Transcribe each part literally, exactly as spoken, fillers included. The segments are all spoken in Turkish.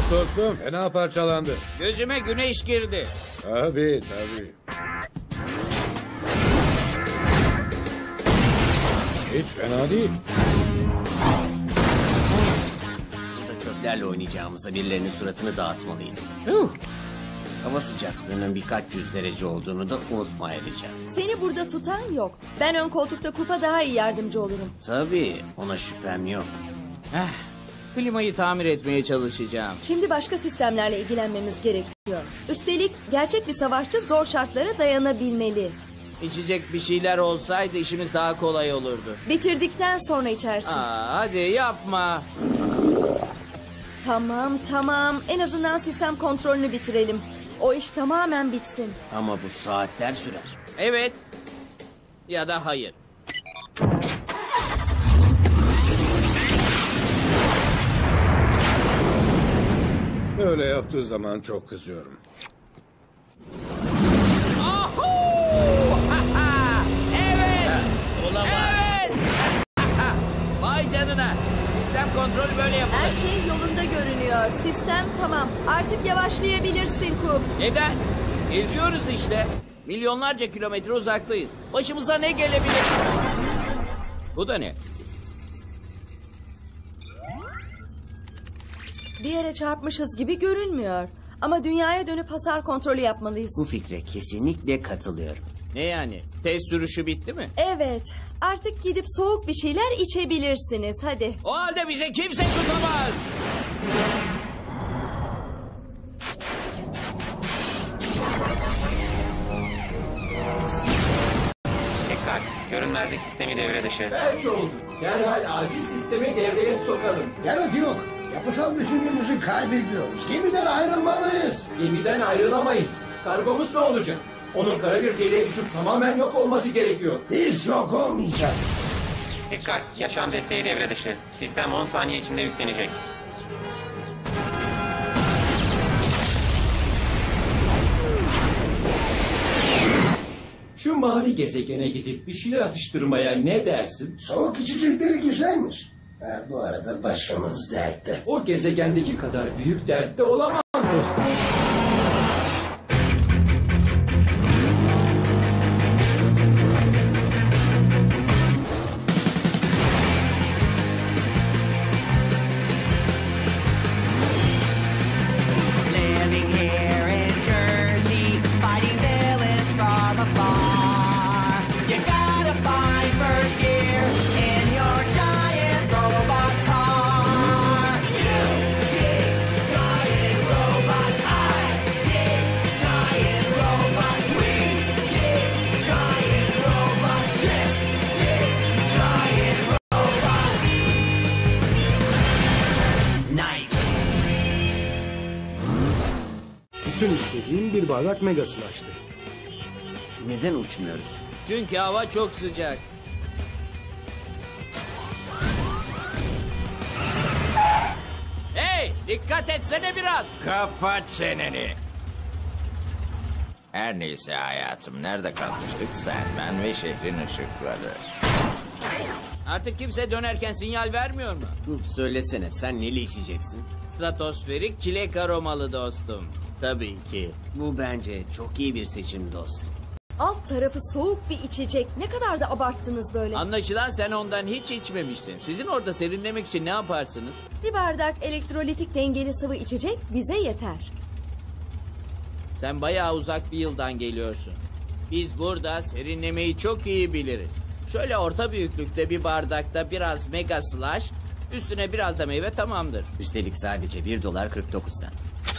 dostum, fena parçalandı. Gözüme güneş girdi. Tabii tabii. Hiç fena değil. Burada çöplerle oynayacağımıza birilerinin suratını dağıtmalıyız. Huh. Hava sıcaklığının birkaç yüz derece olduğunu da unutma ayrıca. Seni burada tutan yok. Ben ön koltukta Kupa daha iyi yardımcı olurum. Tabii, ona şüphem yok. Heh, klimayı tamir etmeye çalışacağım. Şimdi başka sistemlerle ilgilenmemiz gerekiyor. Üstelik gerçek bir savaşçı zor şartlara dayanabilmeli. İçecek bir şeyler olsaydı işimiz daha kolay olurdu. Bitirdikten sonra içersin. Aa, hadi yapma. Tamam tamam. En azından sistem kontrolünü bitirelim. O iş tamamen bitsin. Ama bu saatler sürer. Evet. Ya da hayır. Öyle yaptığı zaman çok kızıyorum. Evet. Olamaz. Evet. Vay canına. Sistem kontrolü böyle yapılır. Her şey yolunda görünüyor. Sistem tamam. Artık yavaşlayabilirsin Kup. Neden? Geziyoruz işte. Milyonlarca kilometre uzaktayız. Başımıza ne gelebilir? Bu da ne? Bir yere çarpmışız gibi görünmüyor. Ama dünyaya dönüp hasar kontrolü yapmalıyız. Bu fikre kesinlikle katılıyorum. Ne yani? Test sürüşü bitti mi? Evet. Artık gidip soğuk bir şeyler içebilirsiniz. Hadi. O halde bize kimse tutamaz. Dikkat! Görünmezlik sistemi devre dışı. Belki oldu. Derhal acil sistemi devreye sokalım. Gerçi yok. Yapısal bütünlüğümüzü kaybediyoruz. Gemiden ayrılmalıyız. Gemiden ayrılamayız. Kargomuz ne olacak? Onun kara bir deliğe düşüp tamamen yok olması gerekiyor. Biz yok olmayacağız. Dikkat! Yaşam desteği devre dışı. Sistem on saniye içinde yüklenecek. Şu mavi gezegene gidip bir şeyler atıştırmaya ne dersin? Soğuk içecekleri güzelmiş. Ha, bu arada başımız dertte. O gezegendeki kadar büyük dertte olamaz dostum. Living here in Jersey, fighting villains from afar. You gotta find first gear in your giant robot car. You dig giant robots, I dig giant robots, we dig giant robots, just dig giant robots. Nice. Bütün istediğim bir bardak mega slash'tı. Neden uçmuyoruz? Çünkü hava çok sıcak. Hey, dikkat etsene biraz. Kapat çeneni. Her neyse hayatım, nerede kalmıştık? Sen, ben ve şehrin ışıkları. Artık kimse dönerken sinyal vermiyor mu? Kup, söylesene, sen neli içeceksin? Stratosferik çilek aromalı dostum. Tabii ki. Bu bence çok iyi bir seçim dostum. Alt tarafı soğuk bir içecek. Ne kadar da abarttınız böyle. Anlaşılan sen ondan hiç içmemişsin. Sizin orada serinlemek için ne yaparsınız? Bir bardak elektrolitik dengeli sıvı içecek bize yeter. Sen bayağı uzak bir yıldan geliyorsun. Biz burada serinlemeyi çok iyi biliriz. Şöyle orta büyüklükte bir bardakta biraz mega slash, üstüne biraz da meyve tamamdır. Üstelik sadece bir dolar kırk dokuz sent.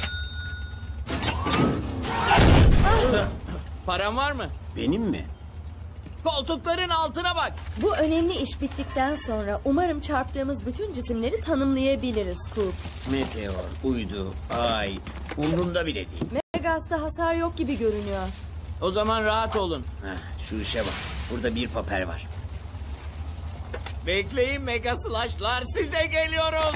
Param var mı? Benim mi? Koltukların altına bak. Bu önemli iş bittikten sonra umarım çarptığımız bütün cisimleri tanımlayabiliriz Coop. Meteor, uydu, ay, umrumda bile değil. Megas'ta hasar yok gibi görünüyor. O zaman rahat olun. Heh, şu işe bak. Burada bir papel var. Bekleyin mega slash'lar, size geliyoruz.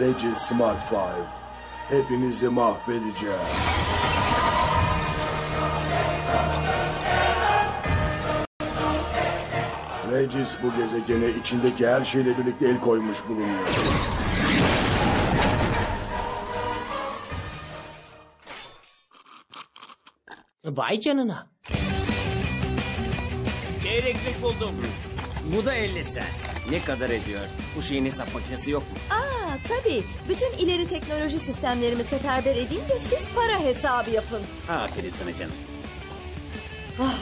Regis Smart Five. Hepinizi mahvedeceğim. Regis bu gezegene içindeki her şeyle birlikte el koymuş bulunuyor. Vay canına. Çeyreklik buldum. Bu da elli sent. Ne kadar ediyor? Bu şeyin hesap makinesi yok mu? Aa tabii. Bütün ileri teknoloji sistemlerimi seferber edeyim de siz para hesabı yapın. Aferin sana canım. Ah.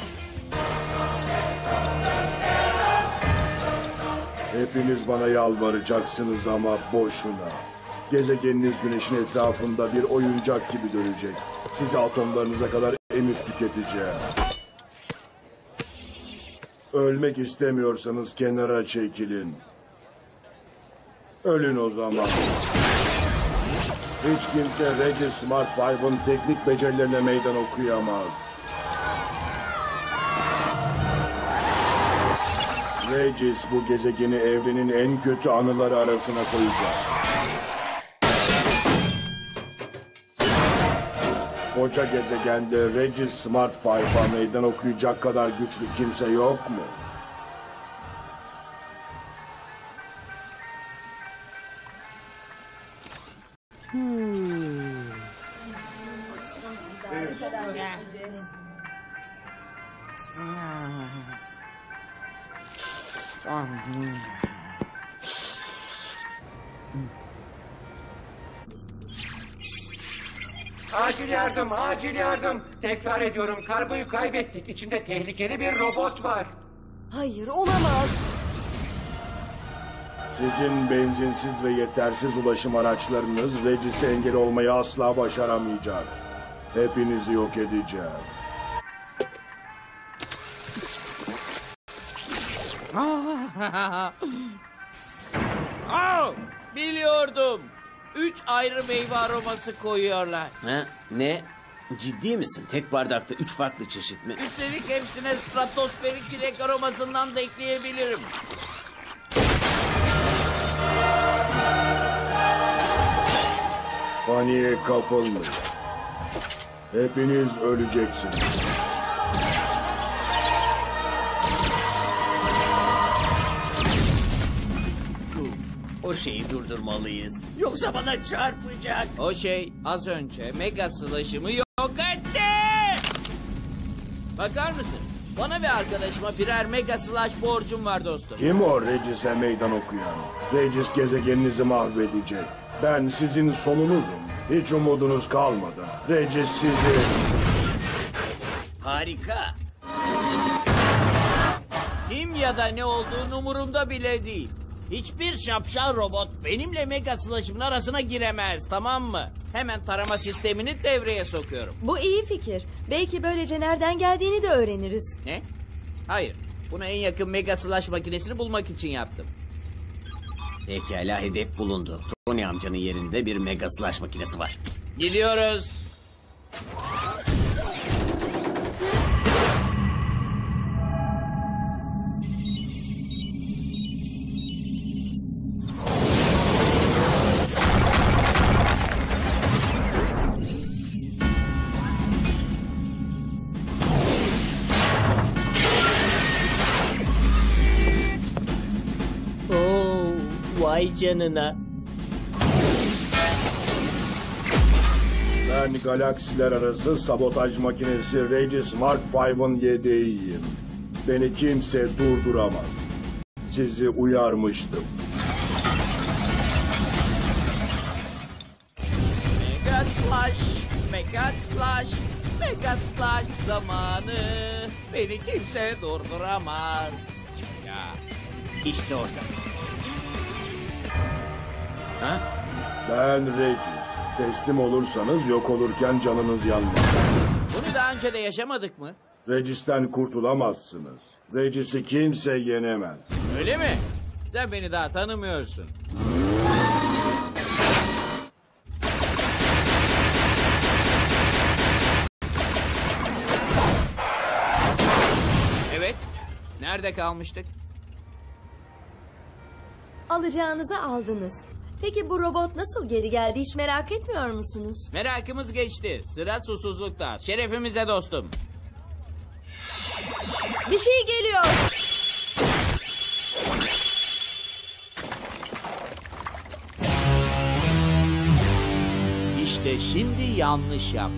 Hepiniz bana yalvaracaksınız ama boşuna. Gezegeniniz güneşin etrafında bir oyuncak gibi dönecek. Sizi atomlarınıza kadar emip tüketeceğim. Ölmek istemiyorsanız kenara çekilin. Ölün o zaman. Hiç kimse Regis Smart Five'ın teknik becerilerine meydan okuyamaz. Regis bu gezegeni evrenin en kötü anıları arasına koyacak. Koca gezegende Regis Smart Five'a meydan okuyacak kadar güçlü kimse yok mu? Hmm. Acil yardım, acil yardım. Tekrar ediyorum, kargoyu kaybettik. İçinde tehlikeli bir robot var. Hayır olamaz. Sizin benzinsiz ve yetersiz ulaşım araçlarınız Regis'e engel olmayı asla başaramayacak. Hepinizi yok edeceğim. Aa, biliyordum. Üç ayrı meyve aroması koyuyorlar. Ha? Ne? Ciddi misin? Tek bardakta üç farklı çeşit mi? Üstelik hepsine stratosferik çilek aromasından da ekleyebilirim. Paniğe kapılmayın. Hepiniz öleceksiniz. O şeyi durdurmalıyız. Yoksa bana çarpacak. O şey az önce mega slash'ımı yok etti. Bakar mısın? Bana ve arkadaşıma birer mega slash borcum var dostum. Kim o Regis'e meydan okuyan? Regis gezegeninizi mahvedecek. Ben sizin sonunuzum. Hiç umudunuz kalmadı. Regis sizi... Harika. Kim ya da ne olduğu umurumda bile değil. Hiçbir şapşal robot benimle mega slash'ımın arasına giremez, tamam mı? Hemen tarama sistemini devreye sokuyorum. Bu iyi fikir. Belki böylece nereden geldiğini de öğreniriz. Ne? Hayır. Bunu en yakın mega slash makinesini bulmak için yaptım. Pekala, hedef bulundu. Tony amcanın yerinde bir mega slash makinesi var. Gidiyoruz. Oo, vay canına. Ben galaksiler arası sabotaj makinesi Regis Mark Five'ın yedeğiyim. Beni kimse durduramaz. Sizi uyarmıştım. Mega slash, mega slash, mega slash zamanı. Beni kimse durduramaz. Ya. İşte orada. Ha? Ben Regis. Teslim olursanız yok olurken canınız yanmaz. Bunu daha önce de yaşamadık mı? Regis'ten kurtulamazsınız. Regis'i kimse yenemez. Öyle mi? Sen beni daha tanımıyorsun. Evet. Nerede kalmıştık? Alacağınızı aldınız. Peki bu robot nasıl geri geldi hiç merak etmiyor musunuz? Merakımız geçti. Sıra susuzlukta. Şerefimize dostum. Bir şey geliyor. İşte şimdi yanlış yaptı.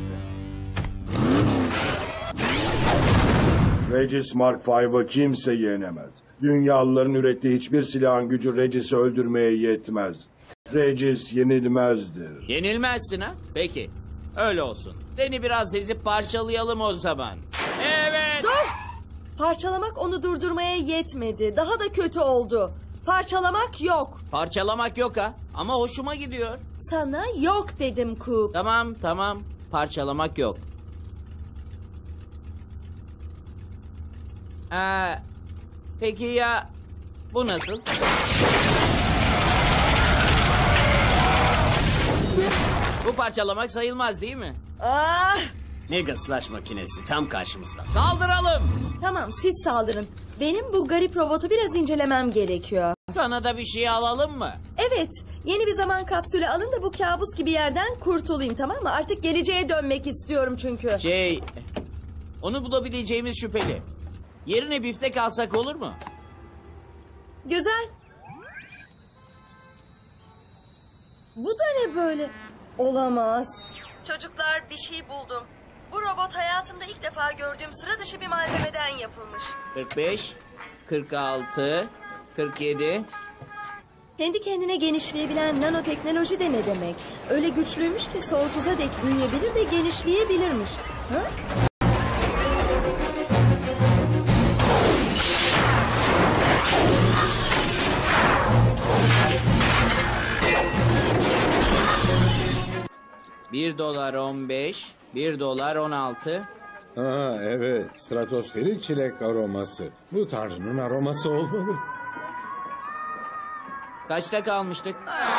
Regis Mark V'ı kimse yenemez. Dünyalıların ürettiği hiçbir silahın gücü Regis'i öldürmeye yetmez. Regis yenilmezdir. Yenilmezsin ha? Peki. Öyle olsun. Seni biraz ezip parçalayalım o zaman. Evet. Dur! Parçalamak onu durdurmaya yetmedi. Daha da kötü oldu. Parçalamak yok. Parçalamak yok ha. Ama hoşuma gidiyor. Sana yok dedim Coop. Tamam tamam. Parçalamak yok. Ee, peki ya bu nasıl? Bu parçalamak sayılmaz değil mi? Ah! Mega Slash makinesi tam karşımızda. Saldıralım. Tamam siz saldırın. Benim bu garip robotu biraz incelemem gerekiyor. Sana da bir şey alalım mı? Evet, yeni bir zaman kapsülü alın da bu kabus gibi yerden kurtulayım, tamam mı? Artık geleceğe dönmek istiyorum çünkü. Şey, onu bulabileceğimiz şüpheli. Yerine biftek alsak olur mu? Güzel. Bu da ne böyle? Olamaz. Çocuklar, bir şey buldum. Bu robot hayatımda ilk defa gördüğüm sıra dışı bir malzemeden yapılmış. kırk beş, kırk altı, kırk yedi. Kendi kendine genişleyebilen nanoteknoloji de ne demek? Öyle güçlüymüş ki sonsuza dek büyüyebilir ve genişleyebilirmiş. Ha? Bir dolar on beş, bir dolar on altı. Ha evet, stratosferik çilek aroması. Bu tanrının aroması olmalı. Kaçta kalmıştık?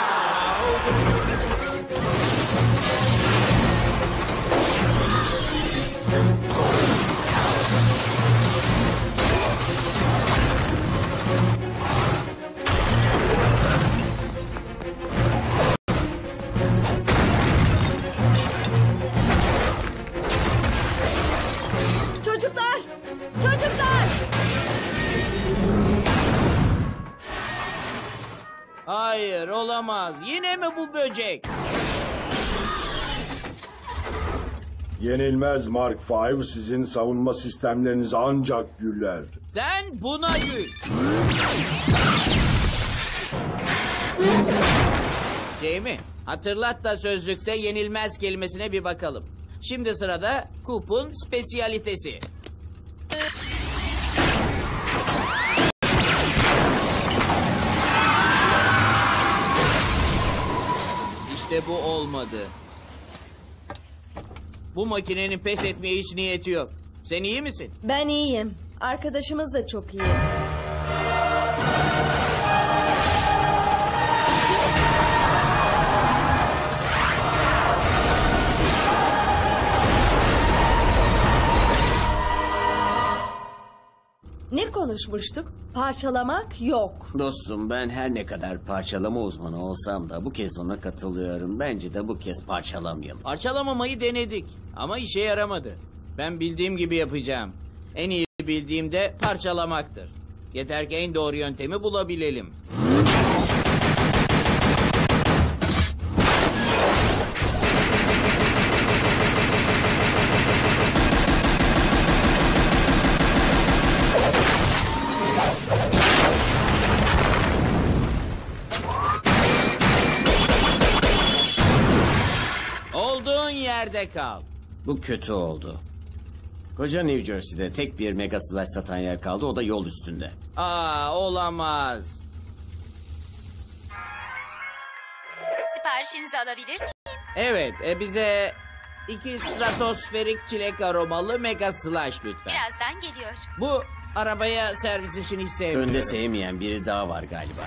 Çocuklar! Çocuklar! Hayır, olamaz. Yine mi bu böcek? Yenilmez Mark V sizin savunma sistemlerinize ancak güler. Sen buna gül. Jamie, hatırlat da sözlükte yenilmez kelimesine bir bakalım. Şimdi sırada Coop'un spesiyalitesi. İşte bu olmadı. Bu makinenin pes etmeye hiç niyeti yok. Sen iyi misin? Ben iyiyim. Arkadaşımız da çok iyi. Ne konuşmuştuk? Parçalamak yok. Dostum ben her ne kadar parçalama uzmanı olsam da bu kez ona katılıyorum. Bence de bu kez parçalamayalım. Parçalamamayı denedik ama işe yaramadı. Ben bildiğim gibi yapacağım. En iyi bildiğim de parçalamaktır. Yeter ki en doğru yöntemi bulabilelim. Olduğun yerde kal. Bu kötü oldu. Koca New Jersey'de tek bir Mega Slash satan yer kaldı, o da yol üstünde. Aa, olamaz. Siparişinizi alabilir miyim? Evet, e, bize iki stratosferik çilek aromalı Mega Slash lütfen. Birazdan geliyor. Bu arabaya servis işini hiç sevmiyorum. Önde sevmeyen biri daha var galiba.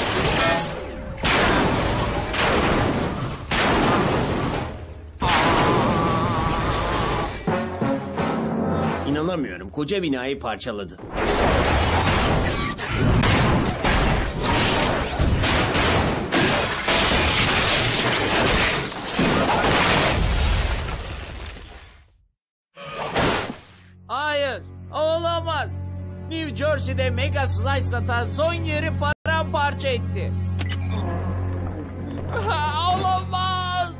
İnanamıyorum, koca binayı parçaladı. Jersey'de Mega Slash satan son yeri paramparça etti. Ha, olamaz!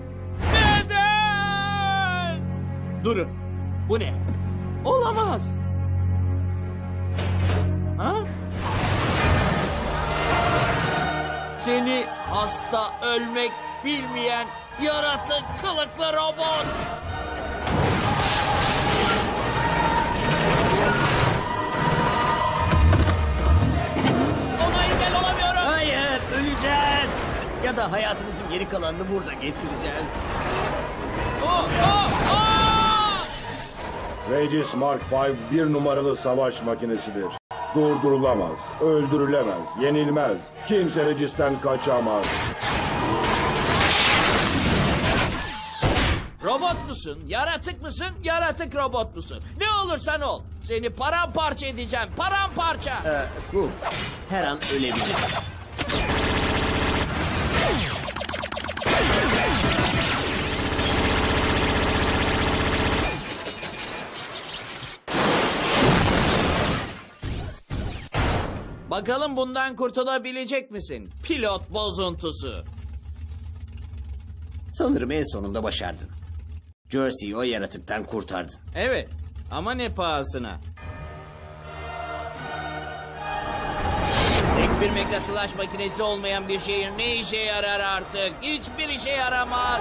Neden? Durun. Bu ne? Olamaz. Ha? Seni hasta, ölmek bilmeyen yaratık kılıklı robot. Ona engel olamıyorum. Hayır, öleceğiz. Ya da hayatımızın geri kalanını burada geçireceğiz. Oh, oh, oh! Regis Mark beş bir numaralı savaş makinesidir. Durdurulamaz, öldürülemez, yenilmez. Kimse Regis'ten kaçamaz. Robot musun? Yaratık mısın? Yaratık robot musun? Ne olursan ol. Seni paramparça edeceğim. Paramparça. Ee, bu her an ölebilir. Bakalım bundan kurtulabilecek misin? Pilot bozuntusu. Sanırım en sonunda başardın. Jersey'yi o yaratıktan kurtardın. Evet ama ne pahasına? Tek bir Mega Slash makinesi olmayan bir şehir ne işe yarar artık? Hiçbir işe yaramaz.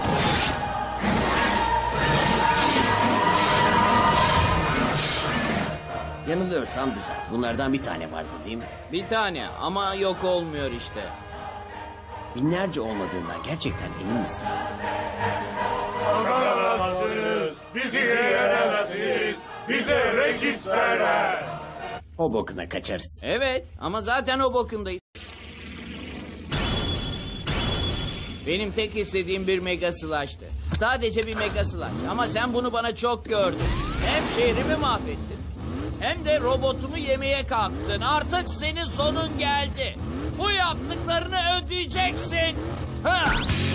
Yanılıyorsam düzelt. Bunlardan bir tane vardı değil mi? Bir tane ama yok olmuyor işte. Binlerce olmadığından gerçekten emin misin? Kazanamazsınız. Bizi yenemezsiniz. Bize Regis verler. O bokuna kaçarız. Evet ama zaten o bokundayız. Benim tek istediğim bir Mega Slash'tı. Sadece bir Mega Slash. Ama sen bunu bana çok gördün. Hem şehrimi mahvettin hem de robotumu yemeye kalktın. Artık senin sonun geldi. Bu yaptıklarını ödeyeceksin. Ha!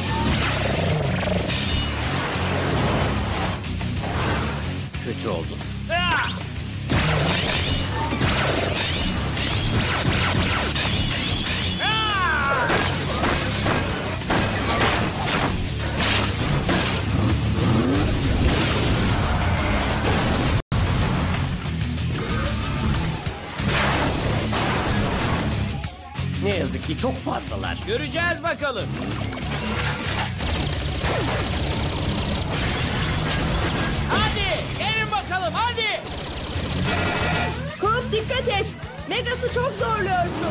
Kötü oldun. Ha! Ha! Ne yazık ki çok fazlalar. Göreceğiz bakalım. Hadi gelin bakalım hadi. Kup dikkat et. Megas'ı çok zorluyorsun.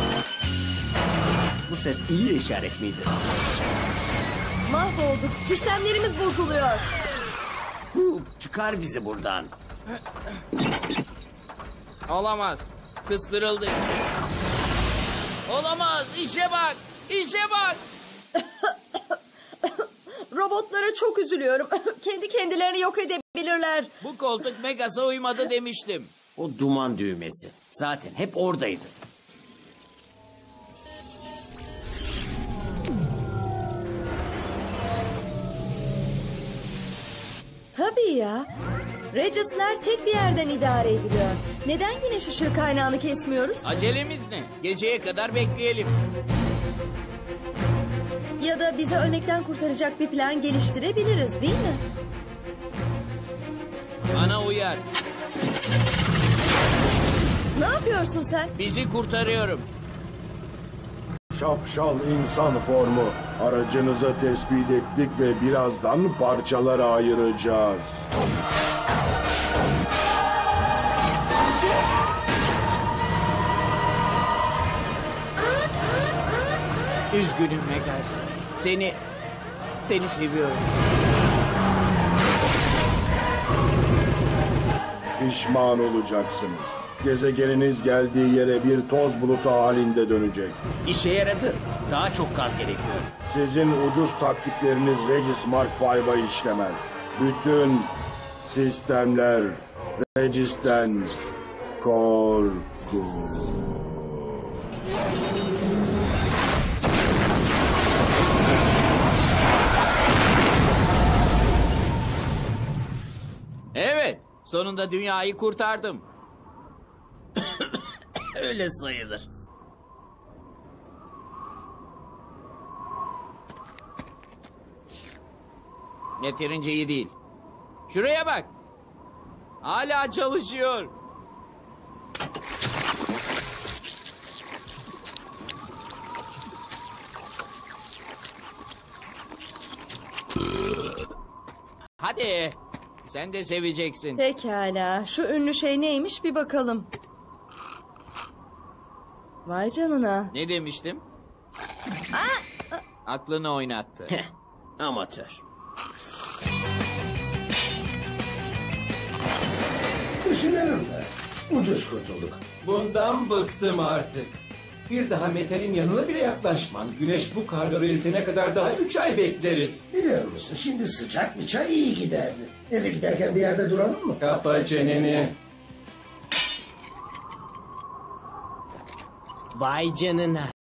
Bu ses iyi işaret miydi? Mahvolduk. Sistemlerimiz bozuluyor. Kup çıkar bizi buradan. Olamaz. Kıstırıldık. Olamaz. İşe bak. İşe bak. Robotlara çok üzülüyorum. Kendi kendilerini yok edebilirler. Bu koltuk Megas'a uymadı demiştim. O duman düğmesi. Zaten hep oradaydı. Tabii ya. Regis'ler tek bir yerden idare ediliyor. Neden güneş ışığı kaynağını kesmiyoruz? Acelemiz ne? Geceye kadar bekleyelim. Ya da bizi ölmekten kurtaracak bir plan geliştirebiliriz değil mi? Bana uyar. Ne yapıyorsun sen? Bizi kurtarıyorum. Şapşal insan formu. Aracınızı tespit ettik ve birazdan parçalara ayıracağız. Üzgünüm Megas. Seni, seni seviyorum. Pişman olacaksınız. Gezegeniniz geldiği yere bir toz bulutu halinde dönecek. İşe yaradı. Daha çok gaz gerekiyor. Sizin ucuz taktikleriniz Regis Mark beş'a işlemez. Bütün sistemler Regis'ten korkun. Evet, sonunda dünyayı kurtardım. Öyle sayılır. Yeterince iyi değil. Şuraya bak. Hala çalışıyor. Hadi. Sen de seveceksin. Pekala. Şu ünlü şey neymiş bir bakalım. Vay canına. Ne demiştim? Aklını oynattı. Amatör. Düşünelim de. Ucuz kurtulduk. Bundan bıktım artık. Bir daha metalin yanına bile yaklaşman. Güneş bu karları eritene kadar daha üç ay bekleriz. Biliyor musun şimdi sıcak bir çay iyi giderdi. Eve giderken bir yerde duralım mı? Kapa çeneni. Vay canına.